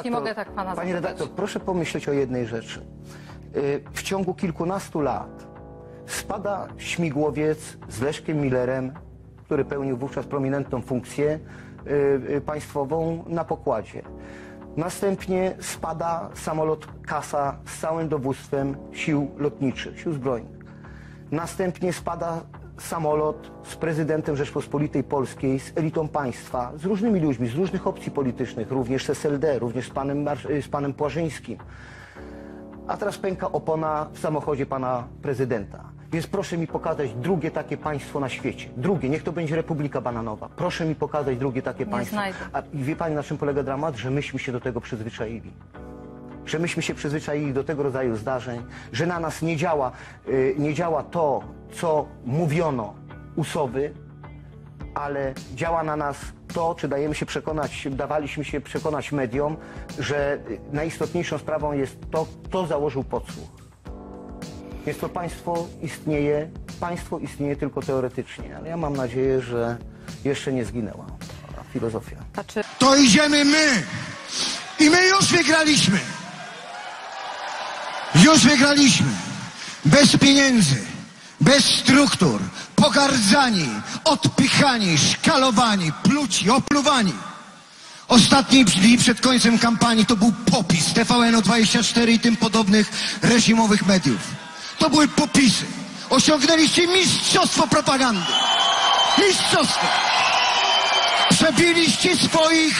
jeśli mogę tak pana Pani redaktor, proszę pomyśleć o jednej rzeczy. W ciągu kilkunastu lat spada śmigłowiec z Leszkiem Millerem, który pełnił wówczas prominentną funkcję państwową, na pokładzie. Następnie spada samolot Kasa z całym dowództwem sił lotniczych, sił zbrojnych. Następnie spada samolot z prezydentem Rzeczpospolitej Polskiej, z elitą państwa, z różnymi ludźmi, z różnych opcji politycznych, również z SLD, również z panem Płażyńskim. A teraz pęka opona w samochodzie pana prezydenta. Więc proszę mi pokazać drugie takie państwo na świecie. Drugie, niech to będzie Republika Bananowa. Proszę mi pokazać drugie takie państwo. A wie pani, na czym polega dramat? Że myśmy się do tego przyzwyczaili. Że myśmy się przyzwyczaili do tego rodzaju zdarzeń, że na nas nie działa to, co mówiono u Sowy, ale działa na nas to, czy dawaliśmy się przekonać mediom, że najistotniejszą sprawą jest to, kto założył podsłuch. Więc to państwo istnieje tylko teoretycznie, ale ja mam nadzieję, że jeszcze nie zginęła filozofia. To idziemy my i my już wygraliśmy. Już wygraliśmy. Bez pieniędzy, bez struktur, pogardzani, odpychani, szkalowani, pluci, opluwani. Ostatnie dni przed końcem kampanii to był popis TVN24 i tym podobnych reżimowych mediów. To były popisy. Osiągnęliście mistrzostwo propagandy. Mistrzostwo. Przebiliście swoje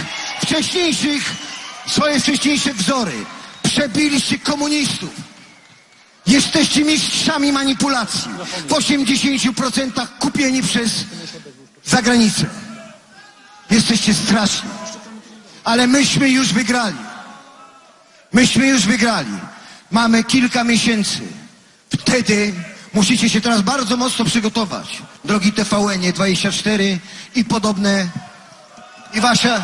wcześniejsze wzory. Przebiliście komunistów. Jesteście mistrzami manipulacji. W 80% kupieni przez zagranicę. Jesteście straszni. Ale myśmy już wygrali. Myśmy już wygrali. Mamy kilka miesięcy. Wtedy musicie się teraz bardzo mocno przygotować. Drogi TVN24 i podobne, i wasze...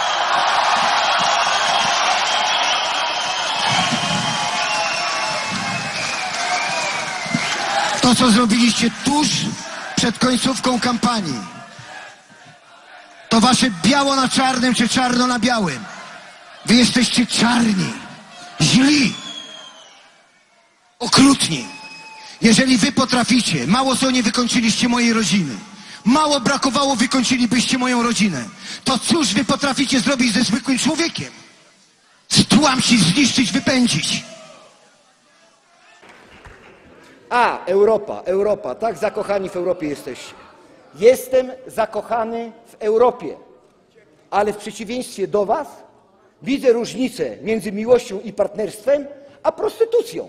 To, co zrobiliście tuż przed końcówką kampanii, to wasze biało na czarnym, czy czarno na białym. Wy jesteście czarni, źli, okrutni. Jeżeli wy potraficie, mało co nie wykończyliście mojej rodziny, mało brakowało, wykończylibyście moją rodzinę, to cóż wy potraficie zrobić ze zwykłym człowiekiem? Stłamsić, zniszczyć, wypędzić. A, Europa, tak zakochani w Europie jesteście. Jestem zakochany w Europie, ale w przeciwieństwie do was widzę różnicę między miłością i partnerstwem, a prostytucją.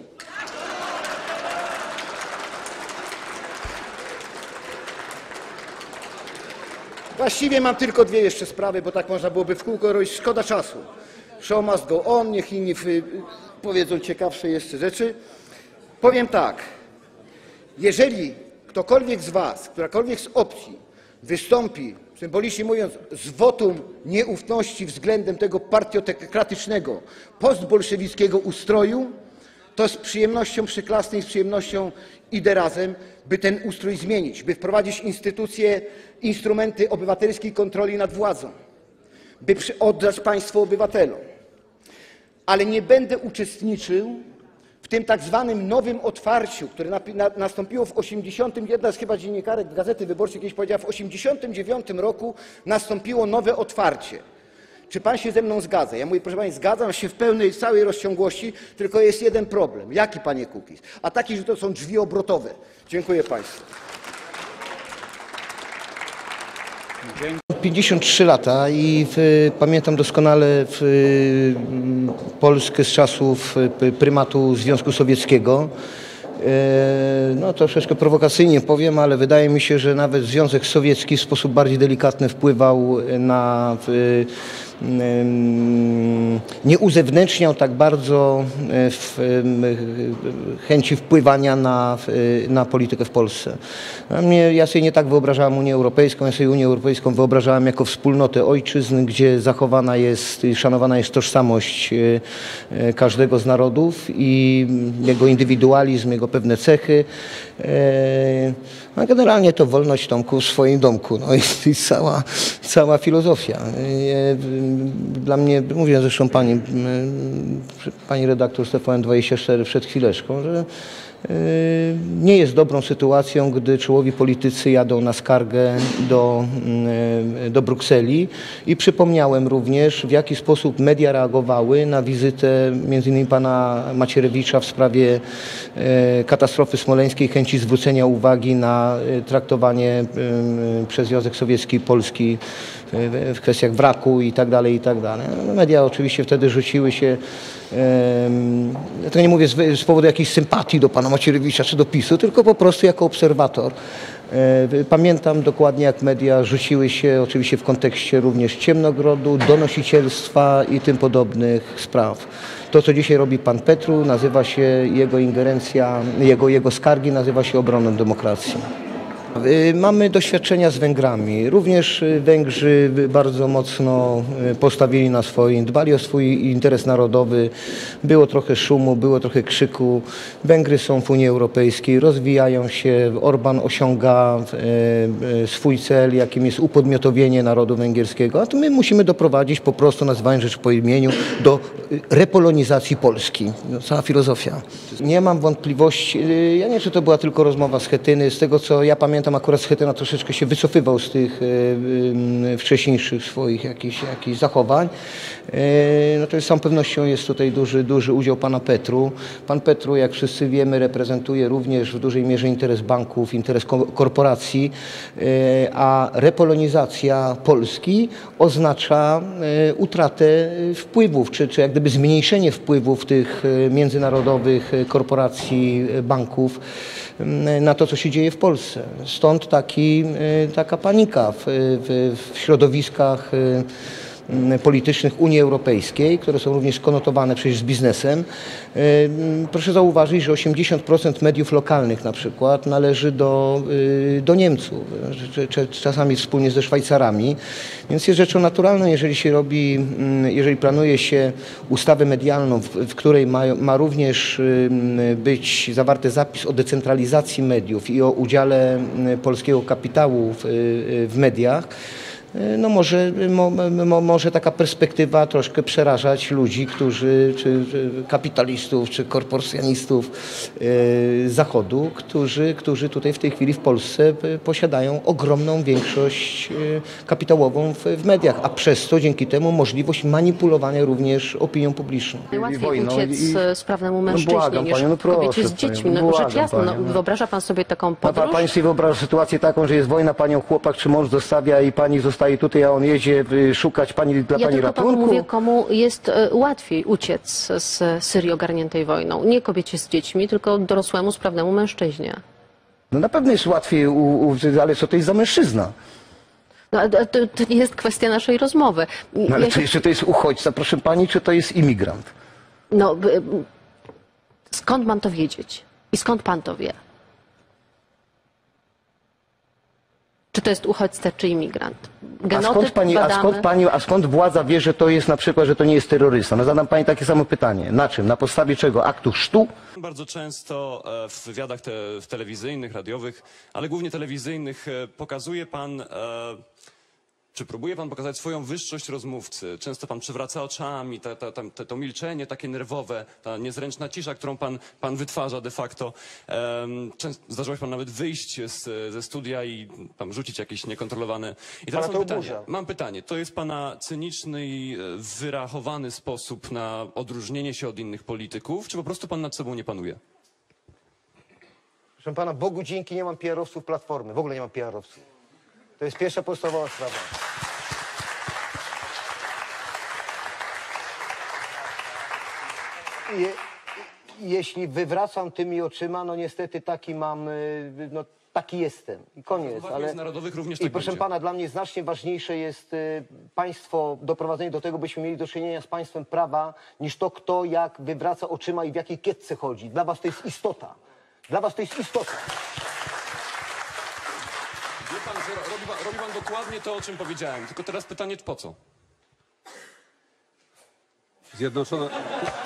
Właściwie mam tylko dwie jeszcze sprawy, bo tak można byłoby w kółko robić, szkoda czasu. Show must go on, niech inni powiedzą ciekawsze jeszcze rzeczy. Powiem tak, jeżeli ktokolwiek z was, którakolwiek z opcji wystąpi, symbolicznie mówiąc, z wotum nieufności względem tego partiokratycznego, postbolszewickiego ustroju, to z przyjemnością przyklasnę i z przyjemnością idę razem, by ten ustrój zmienić, by wprowadzić instrumenty obywatelskiej kontroli nad władzą, by oddać państwo obywatelom. Ale nie będę uczestniczył w tym tak zwanym nowym otwarciu, które nastąpiło w 81, chyba dziennikarek Gazety Wyborczej kiedyś powiedział, w 89 roku nastąpiło nowe otwarcie. Czy pan się ze mną zgadza? Ja mówię, proszę pani, zgadzam się w pełnej, całej rozciągłości, tylko jest jeden problem. Jaki, panie Kukiz? A taki, że to są drzwi obrotowe. Dziękuję państwu. 53 lata i pamiętam doskonale Polskę z czasów prymatu Związku Sowieckiego. No troszeczkę prowokacyjnie powiem, ale wydaje mi się, że nawet Związek Sowiecki w sposób bardziej delikatny wpływał na... nie uzewnętrzniał tak bardzo chęci wpływania na politykę w Polsce. Ja sobie nie tak wyobrażałem Unię Europejską, ja sobie Unię Europejską wyobrażałem jako wspólnotę ojczyzn, gdzie zachowana jest i szanowana jest tożsamość każdego z narodów i jego indywidualizm, jego pewne cechy. A generalnie to wolność Tomku w swoim domku. No i cała filozofia. Dla mnie, mówię zresztą pani redaktor z TVN24 przed chwileczką, że nie jest dobrą sytuacją, gdy czołowi politycy jadą na skargę do Brukseli i przypomniałem również, w jaki sposób media reagowały na wizytę m.in. pana Macierewicza w sprawie katastrofy smoleńskiej, chęci zwrócenia uwagi na traktowanie przez Związek Sowiecki Polski w kwestiach wraku i tak dalej, i tak dalej. Media oczywiście wtedy rzuciły się, ja to nie mówię z powodu jakiejś sympatii do pana Macierewicza czy do PiS-u, tylko po prostu jako obserwator. Pamiętam dokładnie, jak media rzuciły się, oczywiście w kontekście również Ciemnogrodu, donosicielstwa i tym podobnych spraw. To, co dzisiaj robi pan Petru, nazywa się jego ingerencja, jego skargi nazywa się obroną demokracji. Mamy doświadczenia z Węgrami. Również Węgrzy bardzo mocno postawili na swoim, dbali o swój interes narodowy. Było trochę szumu, było trochę krzyku. Węgry są w Unii Europejskiej, rozwijają się. Orban osiąga swój cel, jakim jest upodmiotowienie narodu węgierskiego. A to my musimy doprowadzić, po prostu nazywając rzecz po imieniu, do repolonizacji Polski. Cała filozofia. Nie mam wątpliwości. Ja nie wiem, czy to była tylko rozmowa z Chetyny. Z tego, co ja pamiętam, akurat Schetyna troszeczkę się wycofywał z tych wcześniejszych swoich jakichś zachowań. No to z całą pewnością jest tutaj duży udział pana Petru. Pan Petru, jak wszyscy wiemy, reprezentuje również w dużej mierze interes banków, interes korporacji, a repolonizacja Polski oznacza utratę wpływów, czy jak gdyby zmniejszenie wpływów tych międzynarodowych korporacji, banków na to, co się dzieje w Polsce. Stąd taka panika w środowiskach politycznych Unii Europejskiej, które są również skonotowane przecież z biznesem. Proszę zauważyć, że 80% mediów lokalnych na przykład należy do Niemców, czasami wspólnie ze Szwajcarami. Więc jest rzeczą naturalną, jeżeli planuje się ustawę medialną, w której ma również być zawarty zapis o decentralizacji mediów i o udziale polskiego kapitału w mediach, no może taka perspektywa troszkę przerażać ludzi, czy kapitalistów, czy korporacjonistów Zachodu, którzy tutaj w tej chwili w Polsce posiadają ogromną większość kapitałową w mediach, a przez to dzięki temu możliwość manipulowania również opinią publiczną. Najłatwiej uciec sprawnemu mężczyźnie niż kobiecie z dziećmi. No rzecz jasna, no, wyobraża pan sobie taką podróż? Pani sobie wyobraża sytuację taką, że jest wojna, panią chłopak czy mąż zostawia i pani zostaje tutaj, a on jedzie szukać pani dla pani tylko ratunku? panu mówię, komu jest łatwiej uciec z Syrii ogarniętej wojną. Nie kobiecie z dziećmi, tylko dorosłemu, sprawnemu mężczyźnie. No na pewno jest łatwiej, ale co to jest za mężczyzna? No, to nie jest kwestia naszej rozmowy. No, ale czy to jest uchodźca, proszę pani, czy to jest imigrant? No, skąd mam to wiedzieć? I skąd pan to wie? Czy to jest uchodźca, czy imigrant? A skąd władza wie, że to jest na przykład, że to nie jest terrorysta? No zadam pani takie samo pytanie. Na czym? Na podstawie czego? Aktu chrztu? Bardzo często w wywiadach telewizyjnych, radiowych, ale głównie telewizyjnych pokazuje pan, czy próbuje pan pokazać swoją wyższość rozmówcy. Często pan przywraca oczami, to milczenie takie nerwowe, ta niezręczna cisza, którą pan wytwarza de facto. Zdarzyło się pan nawet wyjść ze studia i tam rzucić jakieś niekontrolowane. I teraz mam pytanie. To jest pana cyniczny i wyrachowany sposób na odróżnienie się od innych polityków, czy po prostu pan nad sobą nie panuje? Proszę pana, Bogu dzięki, nie mam PR-owców Platformy. W ogóle nie mam PR-owców. To jest pierwsza podstawowa sprawa. Jeśli wywracam tymi oczyma, no niestety taki mam, no taki jestem. I koniec. Ale narodowych również i tak proszę będzie. pana, dla mnie znacznie ważniejsze jest państwo, doprowadzenie do tego, byśmy mieli do czynienia z państwem prawa, niż to, kto jak wywraca oczyma i w jakiej kietce chodzi. Dla was to jest istota. Dla was to jest istota. Wie pan, że robi pan dokładnie to, o czym powiedziałem. Tylko teraz pytanie, po co? Zjednoczone...